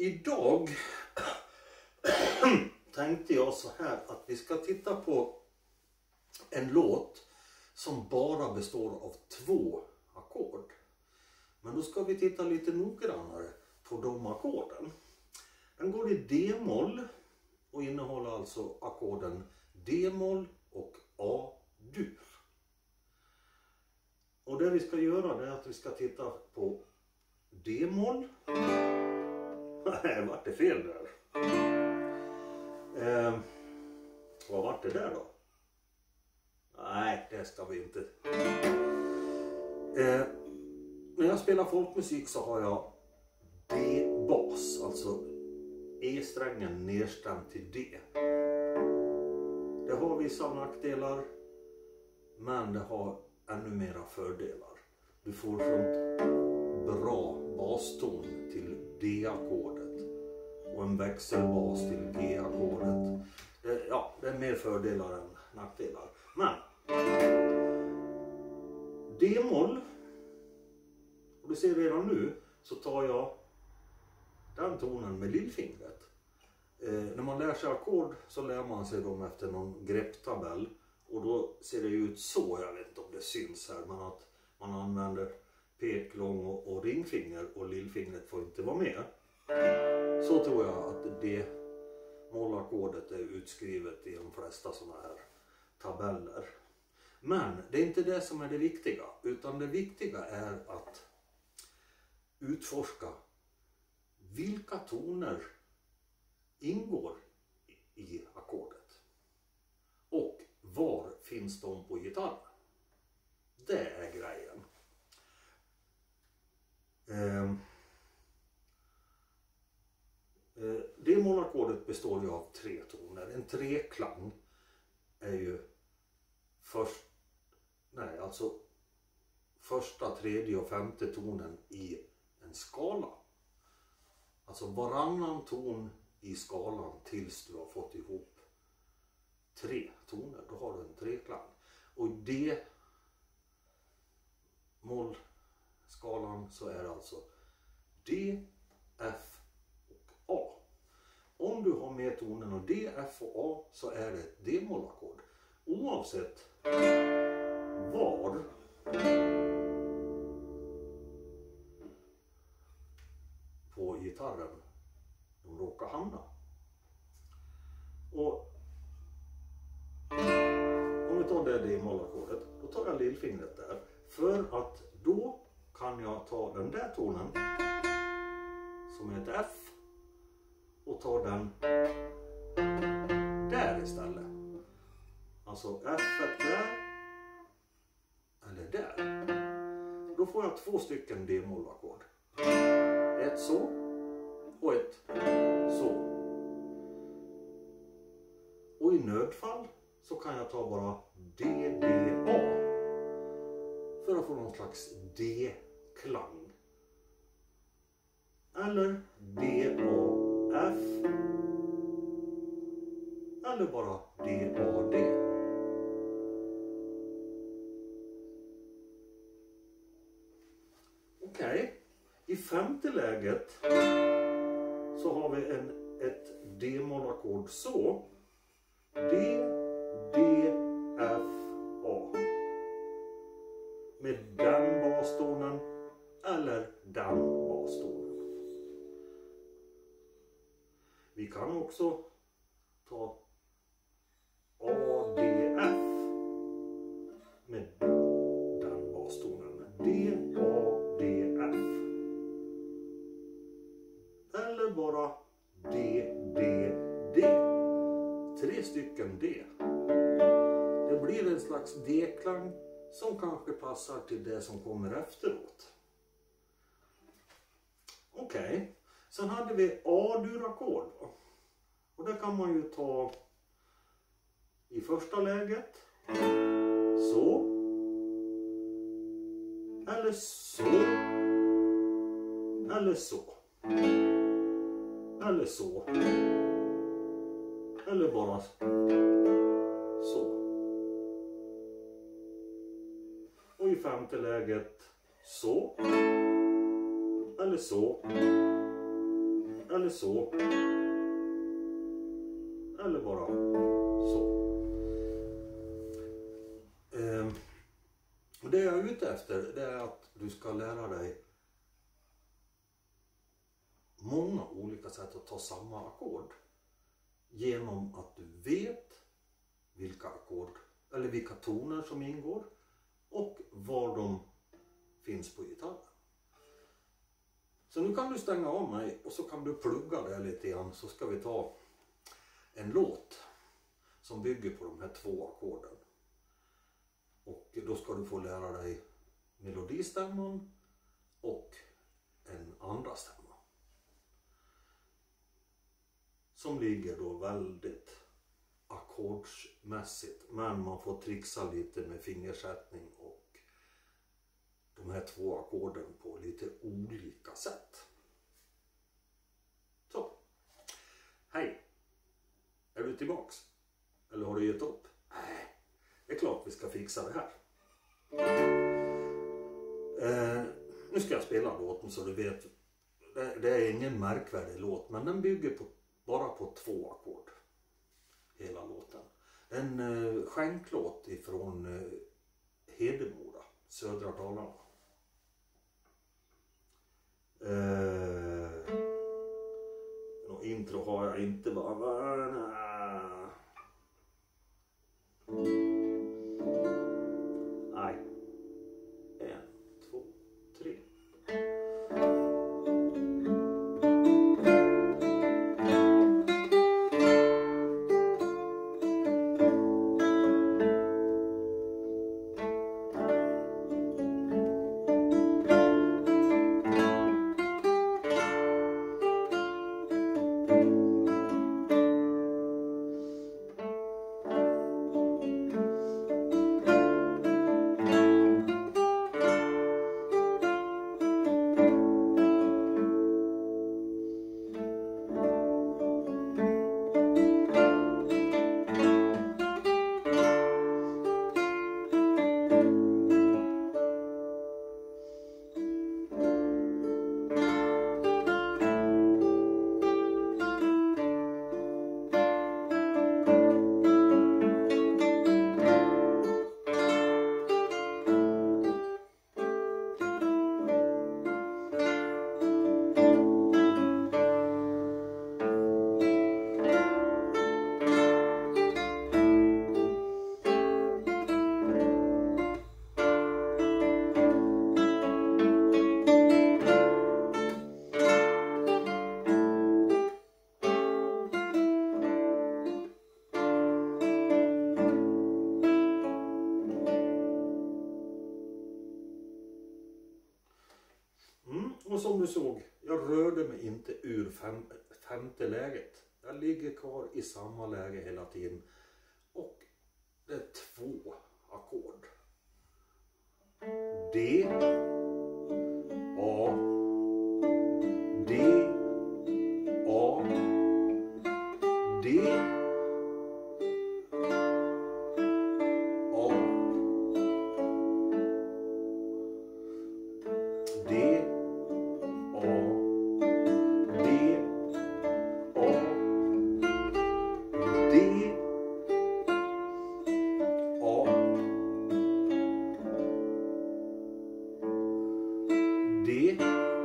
Idag tänkte jag så här att vi ska titta på en låt som bara består av 2 ackord. Men då ska vi titta lite noggrannare på de ackorden. Den går i D-moll och innehåller alltså ackorden D-moll och A-dur. Och det vi ska göra det är att vi ska titta på D-moll. Nej, vart det fel där? Vad vart det där då? Nej, det ska vi inte. När jag spelar folkmusik så har jag D-bas, alltså E-strängen nedstämd till D. Det har vissa nackdelar, men det har ännu mera fördelar. Du får sånt bra baston till D-ackordet och en växelbas till G-ackordet. Det är mer fördelar än nackdelar. Men D-moll, och du ser redan nu så tar jag den tonen med lillfingret. När man lär sig ackord så lär man sig dem efter någon grepptabell. Och då ser det ut så, jag vet inte om det syns här, men att man använder pek, lång och ringfinger och lillfingret får inte vara med. Så tror jag att det mollackordet är utskrivet i de flesta sådana här tabeller. Men det är inte det som är det viktiga, utan det viktiga är att utforska vilka toner ingår i ackordet och var finns de på gitarren. Det är grejen. Det mollackordet består ju av 3 toner. En treklang är ju första, tredje och femte tonen i en skala. Alltså varannan ton i skalan tills du har fått ihop 3 toner. Då har du en treklang. Och i D-mollskalan så är det alltså D, F och A. Om du har med tonerna D, F och A så är det ett D-mollackord. Oavsett var på gitarren de råkar hamna. Och om vi tar det D-mollackordet, då tar jag lillfingret där. För att då kan jag ta den där tonen som är ett F och ta den där istället. Alltså F där eller där. Då får jag 2 stycken D-mollackord. Ett så och ett så. Och i nödfall så kan jag ta bara D, D, A för att få någon slags D-klang. Eller D, A, F. Eller bara D, A, D. Okej. I femte läget så har vi ett D-mollackord så. D, D, F, A. Med den bastonen eller den bastonen. Vi kan också ta A, D, F med den bastonen. D, A, D, F. Eller bara D, D, D. 3 stycken D. Det blir en slags D-klang som kanske passar till det som kommer efteråt. Okej. Sen hade vi A-dur-ackord. Och det kan man ju ta i första läget. Så. Eller så. Eller så. Eller så. Eller bara så. Och i femte läget så. Eller så. eller så. Eller bara så. Och det jag är ute efter, det är att du ska lära dig många olika sätt att ta samma ackord. Genom att du vet vilka ackord eller vilka toner som ingår och var de finns på gitarren. Så nu kan du stänga av mig och så kan du plugga det lite grann, så ska vi ta en låt som bygger på de här 2 ackorden. Och då ska du få lära dig melodistämman och en andra stämma. Som ligger då väldigt ackordsmässigt, men man får trixa lite med fingersättning och de här 2 ackorden på lite olika sätt. Så, hej! Är du tillbaks? Eller har du gett upp? Nej, det är klart vi ska fixa det här. Nu ska jag spela låten så du vet. Det är ingen märkvärdig låt, men den bygger bara på 2 ackord. Hela låten. En skänklåt ifrån Hedemora, södra Dalarna. Något intro har jag inte bara. Nej. 1, 2, 3. Och som du såg, jag rörde mig inte ur femte läget. Jag ligger kvar i samma läge hela tiden. Och det är 2 ackord. D, A, D, A, D, A, D, D,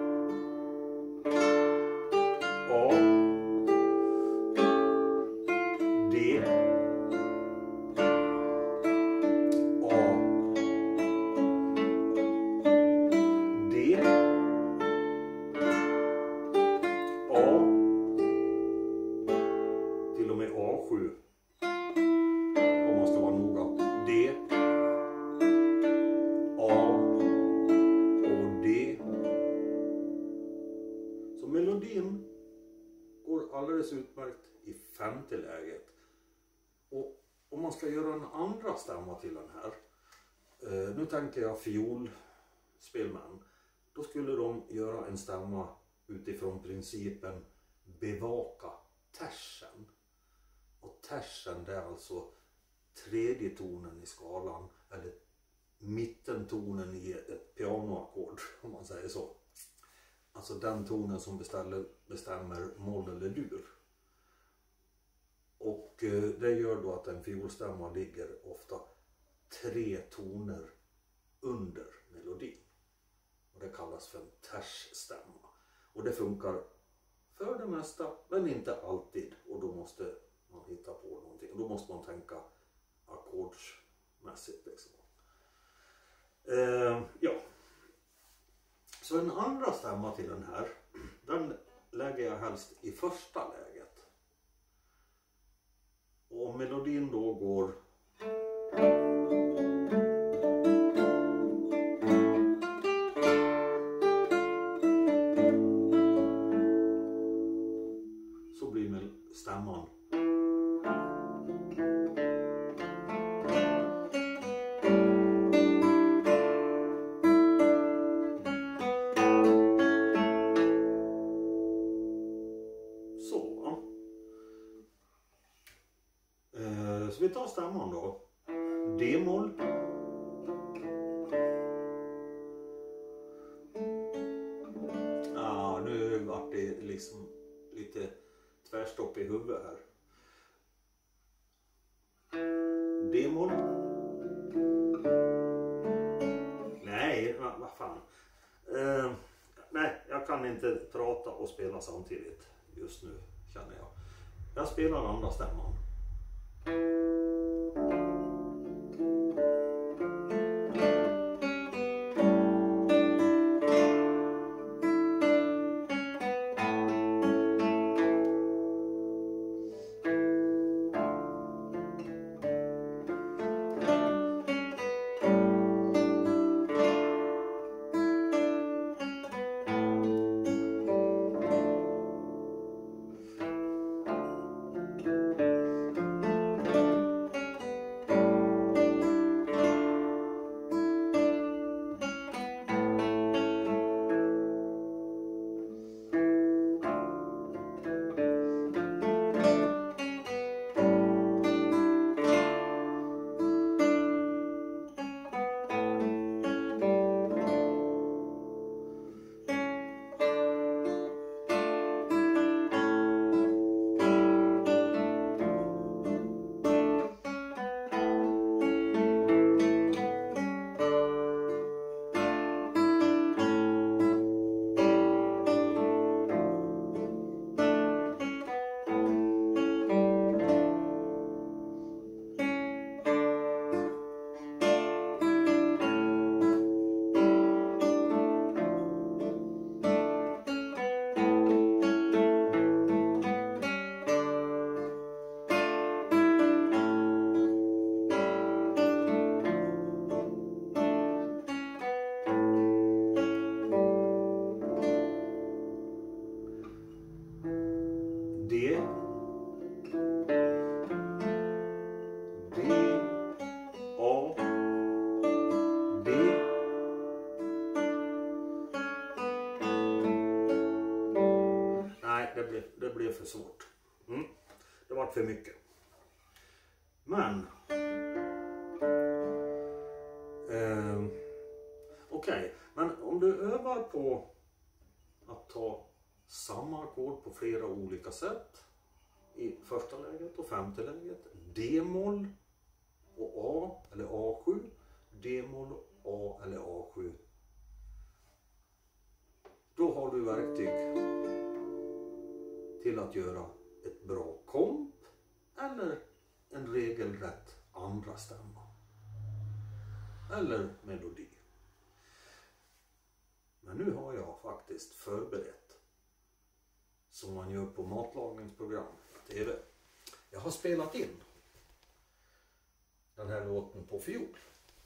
A, D, A, D, A, till och med A7 om man ska vara noga. D, A och D. Så melodin går alldeles utmärkt i femte läget. Och om man ska göra en andra stämma till den här, nu tänker jag fiolspelmän, då skulle de göra en stämma utifrån principen bevaka tersen. Och tersen, det är alltså tredje tonen i skalan, eller mittentonen i ett pianoackord, om man säger så. Alltså den tonen som bestämmer moll eller dur. Och det gör då att en fiolstämma ligger ofta 3 toner under melodin. Och det kallas för en tertsstämma. Och det funkar för det mesta, men inte alltid. Och då måste man hitta på någonting. Och då måste man tänka ackordsmässigt liksom. Ja. Så en andra stämma till den här, den lägger jag helst i första läget. Och om melodin då går så blir stämman så vi tar stämman då. D-moll. Nu vart det liksom lite tvärstopp i huvudet här. D-moll. Nej, vad fan. Nej, jag kan inte prata och spela samtidigt just nu, känner jag. Jag spelar andra stämman. D, A, D. Nej, det blev för svårt. Det var för mycket. Men okej, men om du övar på att ta samma ackord på flera olika sätt i första läget och femte läget, D-moll och A eller A7, D-moll, A eller A7, då har du verktyg till att göra ett bra komp eller en regelrätt andra stämma eller melodi. Men nu har jag faktiskt förberett som man gör på matlagningsprogram på TV. Jag har spelat in den här låten på fiol.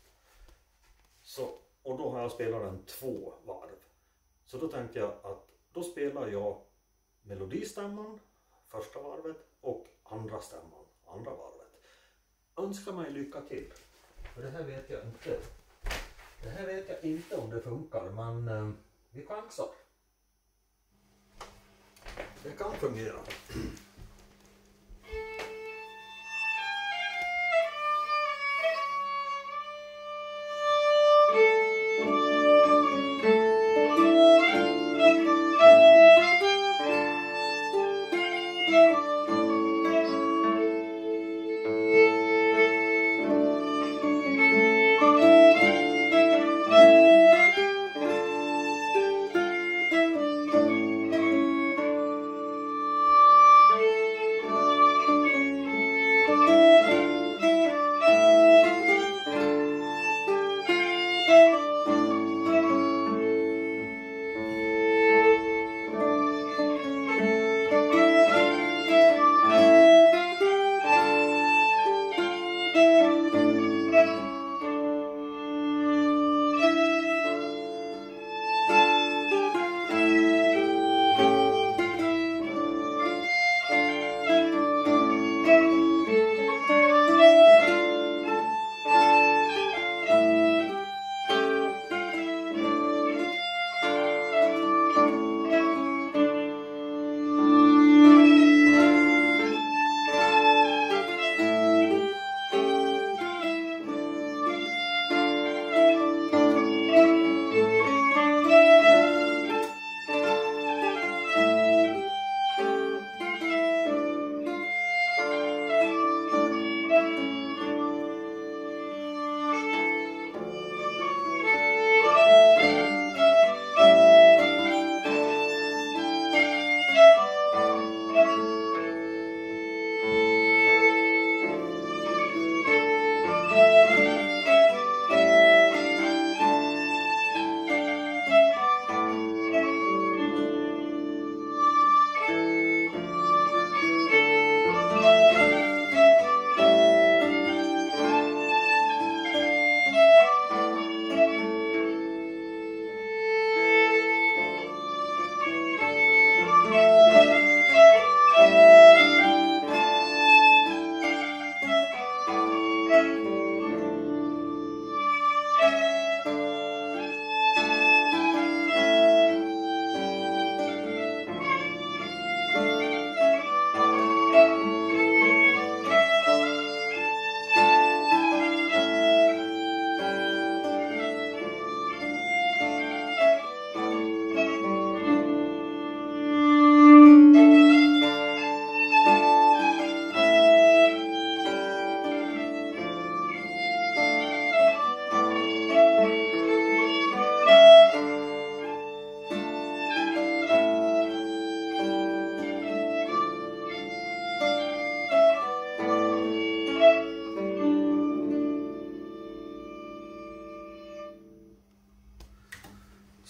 Och då har jag spelat den 2 varv. Så då tänkte jag att då spelar jag melodistämman första varvet och andra stämman andra varvet. Önskar mig lycka till. För det här vet jag inte. Det här vet jag inte om det funkar, men vi chansar. Det kan fungera.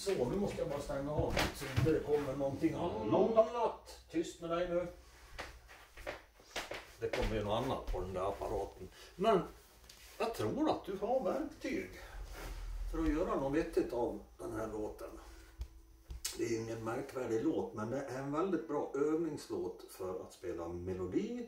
Så, nu måste jag bara stänga av så inte det kommer någonting annat. Tyst med dig nu. Det kommer ju något annat på den där apparaten. Men jag tror att du har verktyg för att göra något vettigt av den här låten. Det är ingen märkvärdig låt, men det är en väldigt bra övningslåt för att spela melodi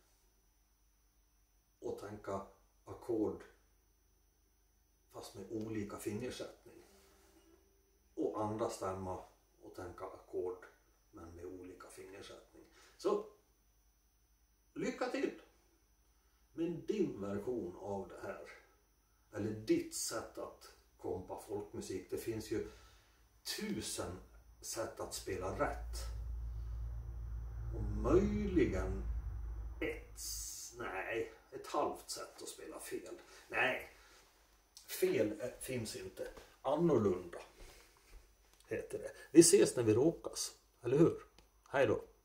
och tänka ackord fast med olika fingersättning. Och andra stämma och tänka ackord men med olika fingersättning. Så lycka till med din version av det här. Eller ditt sätt att kompa folkmusik. Det finns ju 1000 sätt att spela rätt. Och möjligen ett halvt sätt att spela fel. Nej, fel finns inte. Annorlunda heter det. Vi ses när vi råkas, eller hur? Hej då.